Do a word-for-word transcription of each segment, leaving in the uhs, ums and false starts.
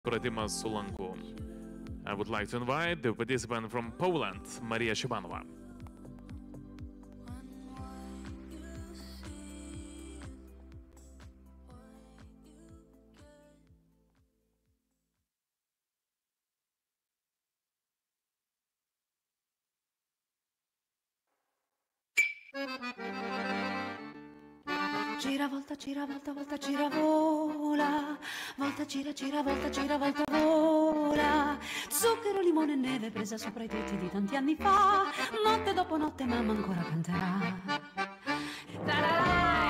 Pratimas su lanku. I would like to invite the participant from Poland, Maria Shibanova. Gira, volta, gira, volta, volta, gira, vola. Volta, gira, gira, volta, gira, volta, vola. Zucchero, limone e neve presa sopra i tetti di tanti anni fa. Notte dopo notte mamma ancora canterà.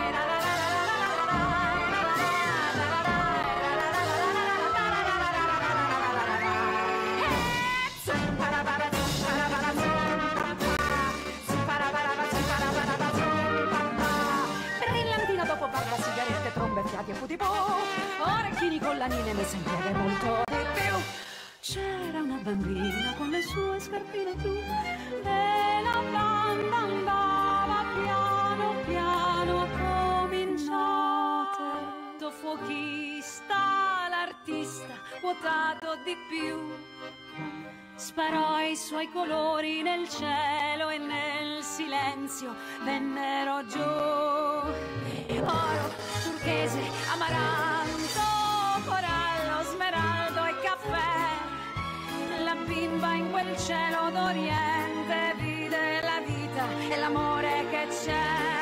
Brillantina dopo barba, sigarette, trombe, fiati e putipò. Orecchini con lanine messe in piede molto di più. C'era una bambina con le sue scarpine blu e la banda andava piano piano a cominciare. Do fuochista, l'artista quotato di più, sparò i suoi colori nel cielo e nel silenzio vennero giù. Oro, turchese, amaranto, corallo, smeraldo e caffè. La bimba in quel cielo d'Oriente vide la vita e l'amore che c'è.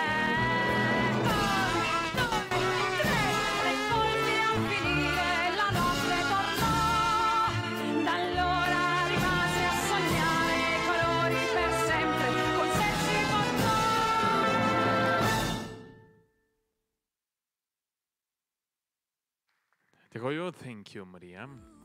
Dėkoju, thank you, Maria.